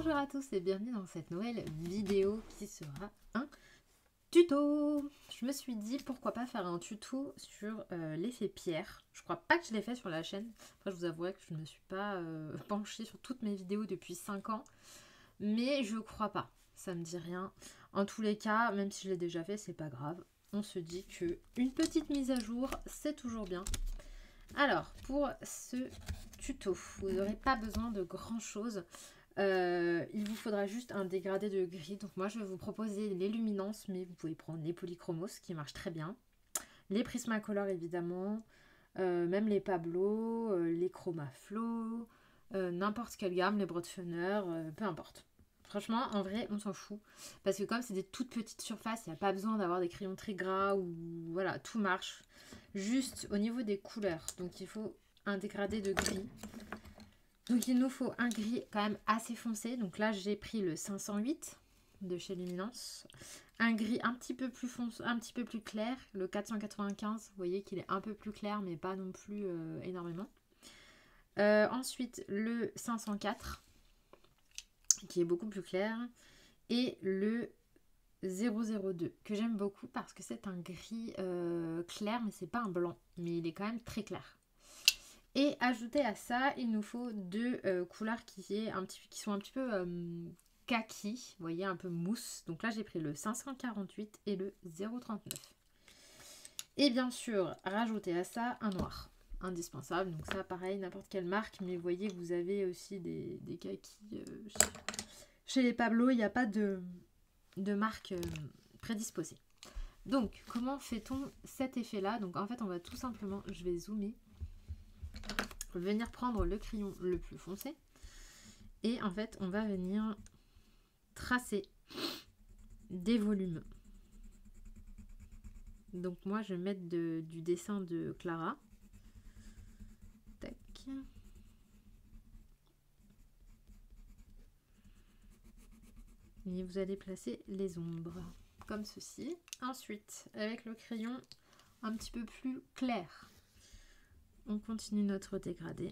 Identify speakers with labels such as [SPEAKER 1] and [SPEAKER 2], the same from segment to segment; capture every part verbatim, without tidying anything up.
[SPEAKER 1] Bonjour à tous et bienvenue dans cette nouvelle vidéo qui sera un tuto. Je me suis dit pourquoi pas faire un tuto sur euh, l'effet pierre. Je crois pas que je l'ai fait sur la chaîne. Après je vous avouerai que je ne me suis pas euh, penchée sur toutes mes vidéos depuis cinq ans. Mais je crois pas, ça me dit rien. En tous les cas, même si je l'ai déjà fait, c'est pas grave. On se dit que une petite mise à jour, c'est toujours bien. Alors, pour ce tuto, vous n'aurez pas besoin de grand chose. Euh, il vous faudra juste un dégradé de gris. Donc moi, je vais vous proposer les luminances, mais vous pouvez prendre les polychromos qui marchent très bien. Les Prismacolor, évidemment. Euh, même les Pablo, euh, les Chromaflow, euh, n'importe quelle gamme, les Broadfunner, euh, peu importe. Franchement, en vrai, on s'en fout. Parce que comme c'est des toutes petites surfaces, il n'y a pas besoin d'avoir des crayons très gras ou voilà, tout marche. Juste au niveau des couleurs. Donc il faut un dégradé de gris. Donc il nous faut un gris quand même assez foncé. Donc là, j'ai pris le cinq cent huit de chez Luminance. Un gris un petit peu plus foncé, un petit peu plus clair, le quatre cent quatre-vingt-quinze. Vous voyez qu'il est un peu plus clair, mais pas non plus euh, énormément. Euh, ensuite, le cinq cent quatre, qui est beaucoup plus clair. Et le zéro zéro deux, que j'aime beaucoup parce que c'est un gris euh, clair, mais c'est pas un blanc. Mais il est quand même très clair. Et ajouté à ça, il nous faut deux euh, couleurs qui, est un petit, qui sont un petit peu euh, kaki, vous voyez, un peu mousse. Donc là, j'ai pris le cinq cent quarante-huit et le zéro trente-neuf. Et bien sûr, rajouter à ça un noir, indispensable. Donc ça, pareil, n'importe quelle marque, mais vous voyez que vous avez aussi des, des kakis. Euh, chez, chez les Pablo, il n'y a pas de, de marque euh, prédisposée. Donc, comment fait-on cet effet-là? Donc en fait, on va tout simplement, je vais zoomer, venir prendre le crayon le plus foncé et en fait on va venir tracer des volumes. Donc moi je vais mettre de, du dessin de Clara. Tac. Et vous allez placer les ombres comme ceci. Ensuite avec le crayon un petit peu plus clair, on continue notre dégradé.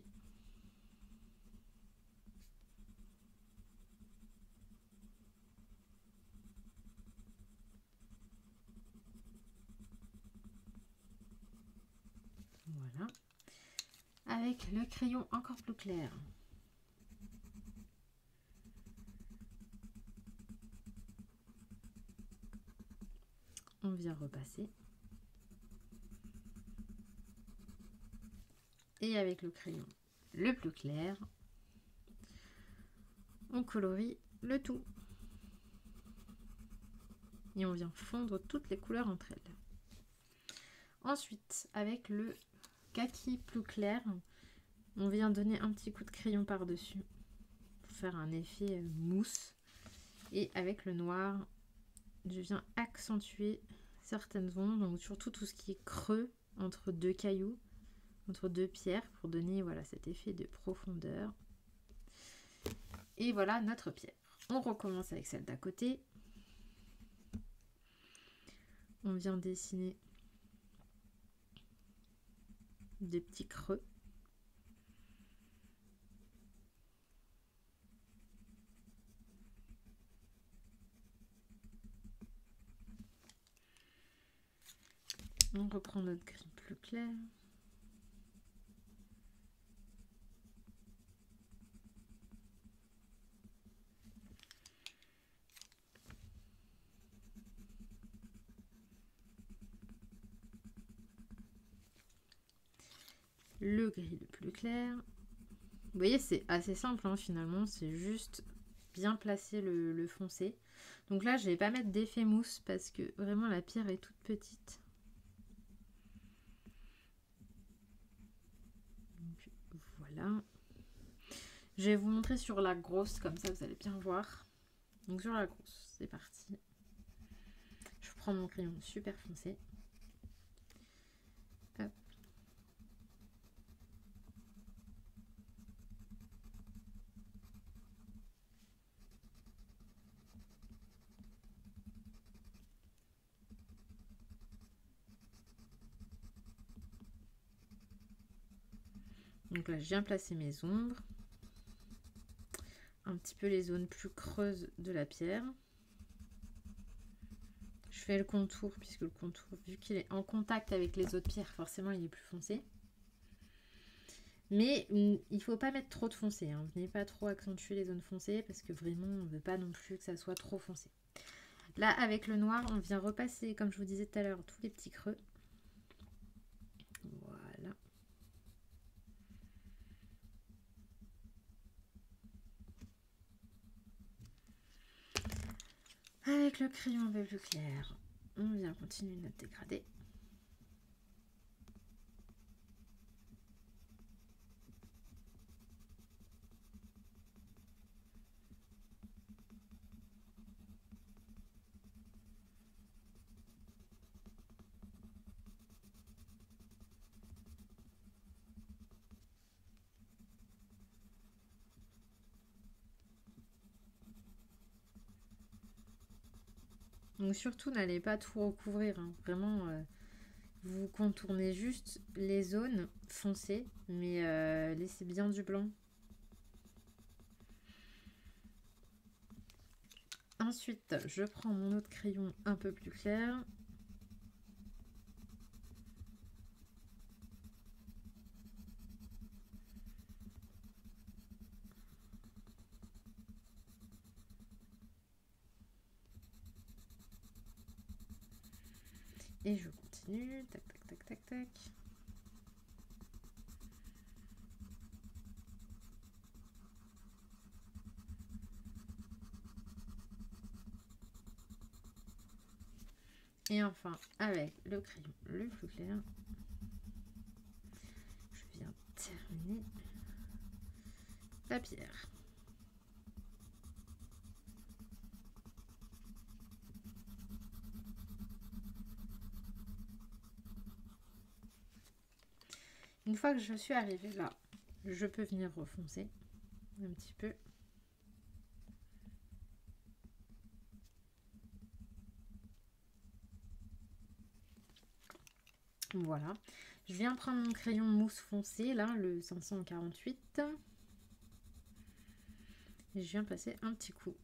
[SPEAKER 1] Voilà. Avec le crayon encore plus clair, on vient repasser. Et avec le crayon le plus clair, on colorie le tout. Et on vient fondre toutes les couleurs entre elles. Ensuite, avec le kaki plus clair, on vient donner un petit coup de crayon par-dessus pour faire un effet mousse. Et avec le noir, je viens accentuer certaines zones, donc surtout tout ce qui est creux entre deux cailloux, entre deux pierres, pour donner voilà cet effet de profondeur. Et voilà notre pierre. On recommence avec celle d'à côté. On vient dessiner des petits creux. On reprend notre gris plus clair. Le gris le plus clair. Vous voyez, c'est assez simple hein, finalement, c'est juste bien placer le, le foncé. Donc là, je ne vais pas mettre d'effet mousse parce que vraiment la pierre est toute petite. Donc, voilà. Je vais vous montrer sur la grosse, comme ça vous allez bien voir. Donc sur la grosse, c'est parti. Je prends mon crayon super foncé. Hop. Donc là, je viens placer mes ombres. un petit peu les zones plus creuses de la pierre. Je fais le contour, puisque le contour, vu qu'il est en contact avec les autres pierres, forcément il est plus foncé. Mais il ne faut pas mettre trop de foncé, hein. Venez pas trop accentuer les zones foncées, parce que vraiment on ne veut pas non plus que ça soit trop foncé. Là, avec le noir, on vient repasser, comme je vous disais tout à l'heure, tous les petits creux. Voilà. Avec le crayon un peu plus clair, on vient continuer notre dégradé. Donc surtout, n'allez pas tout recouvrir, hein. Vraiment, euh, vous contournez juste les zones foncées, mais euh, laissez bien du blanc. Ensuite, je prends mon autre crayon un peu plus clair. Et je continue, tac, tac, tac, tac, tac. Et enfin, avec le crayon le plus clair, je viens terminer la pierre. Une fois que je suis arrivée là, je peux venir refoncer un petit peu. Voilà. Je viens prendre mon crayon mousse foncé, là, le cinq cent quarante-huit. Et je viens passer un petit coup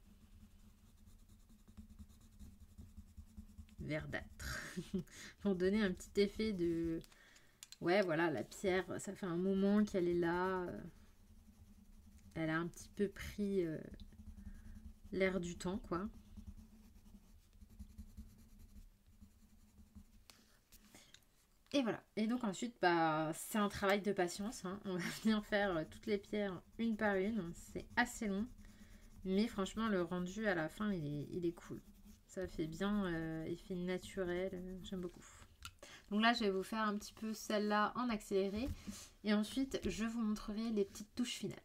[SPEAKER 1] verdâtre pour donner un petit effet de... Ouais, voilà, la pierre, ça fait un moment qu'elle est là. Elle a un petit peu pris euh, l'air du temps, quoi. Et voilà. Et donc ensuite, bah, c'est un travail de patience, hein. On va venir faire toutes les pierres une par une. C'est assez long. Mais franchement, le rendu à la fin, il est, il est cool. Ça fait bien euh, effet naturel. J'aime beaucoup. Donc là, je vais vous faire un petit peu celle-là en accéléré. Et ensuite, je vous montrerai les petites touches finales.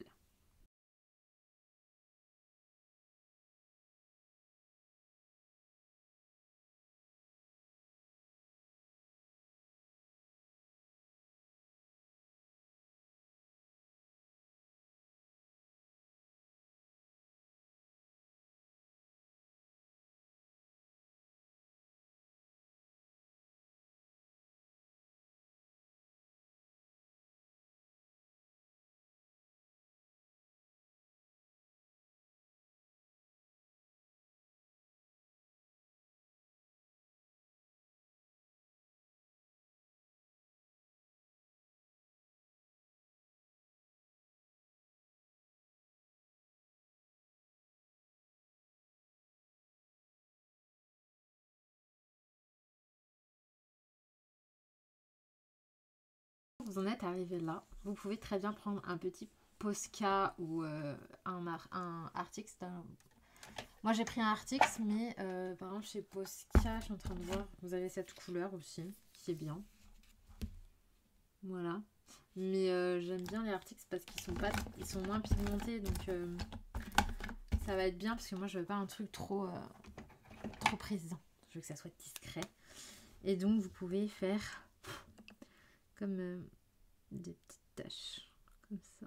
[SPEAKER 1] Vous en êtes arrivé là. Vous pouvez très bien prendre un petit Posca ou euh, un, un Artix. Un... Moi j'ai pris un Artix, mais euh, par exemple chez Posca, je suis en train de voir, vous avez cette couleur aussi, qui est bien. Voilà. Mais euh, j'aime bien les Artix parce qu'ils sont pas, ils sont moins pigmentés, donc euh, ça va être bien parce que moi je veux pas un truc trop, euh, trop présent. Je veux que ça soit discret. Et donc vous pouvez faire comme euh, des petites taches, comme ça.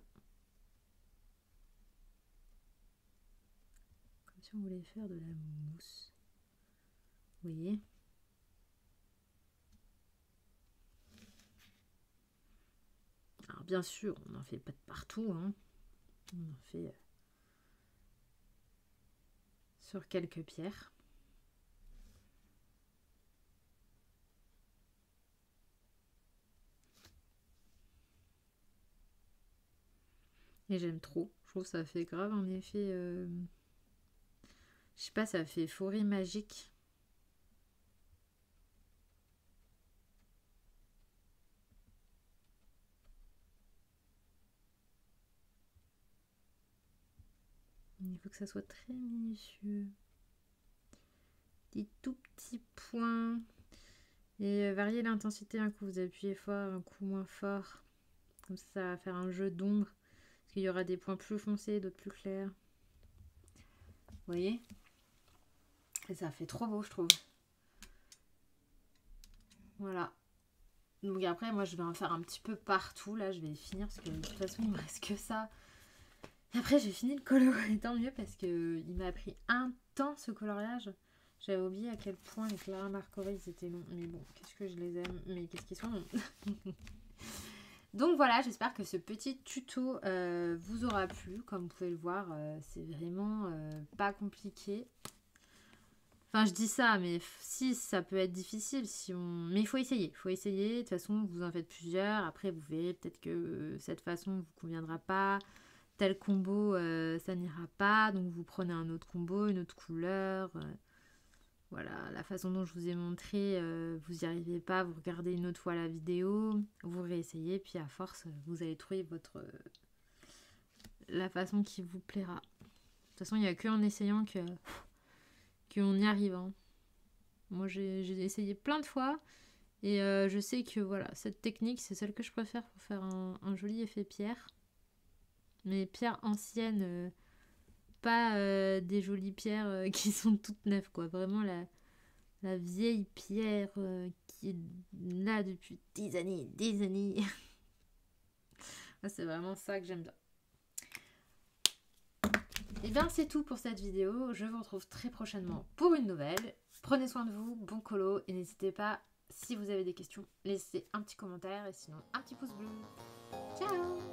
[SPEAKER 1] Comme si on voulait faire de la mousse. Vous voyez ? Alors bien sûr, on n'en fait pas de partout, hein. On en fait sur quelques pierres. Et j'aime trop. Je trouve que ça fait grave un effet... Euh... Je sais pas, ça fait forêt magique. Il faut que ça soit très minutieux. Des tout petits points. Et varier l'intensité. Un coup vous appuyez fort, un coup moins fort. Comme ça, ça va faire un jeu d'ombre. Parce qu'il y aura des points plus foncés, d'autres plus clairs. Vous voyez? Et ça fait trop beau, je trouve. Voilà. Donc après, moi, je vais en faire un petit peu partout. Là, je vais finir parce que de toute façon, il me reste que ça. Et après, j'ai fini le colo. Et tant mieux parce qu'il m'a pris un temps, ce coloriage. J'avais oublié à quel point les Clara Markova, ils étaient longs. Mais bon, qu'est-ce que je les aime. Mais qu'est-ce qu'ils sont longs. Donc voilà, j'espère que ce petit tuto euh, vous aura plu. Comme vous pouvez le voir, euh, c'est vraiment euh, pas compliqué. Enfin, je dis ça, mais si, ça peut être difficile. Si on... Mais il faut essayer. Il faut essayer. De toute façon, vous en faites plusieurs. Après, vous verrez peut-être que euh, cette façon ne vous conviendra pas. Tel combo, euh, ça n'ira pas. Donc, vous prenez un autre combo, une autre couleur. Euh, voilà, la façon dont je vous ai montré, euh, vous n'y arrivez pas. Vous regardez une autre fois la vidéo. Vous réessayez. Puis, à force, vous allez trouver votre... Euh, la façon qui vous plaira. De toute façon, il n'y a qu'en essayant que... qu'on y arrive. Hein. Moi, j'ai, j'ai essayé plein de fois et euh, je sais que voilà, cette technique, c'est celle que je préfère pour faire un, un joli effet pierre. Mais pierres anciennes, euh, pas euh, des jolies pierres euh, qui sont toutes neuves, quoi. Vraiment la, la vieille pierre euh, qui est là depuis des années, des années. C'est vraiment ça que j'aime bien. Et bien c'est tout pour cette vidéo, je vous retrouve très prochainement pour une nouvelle. Prenez soin de vous, bon colo et n'hésitez pas, si vous avez des questions, laissez un petit commentaire et sinon un petit pouce bleu. Ciao!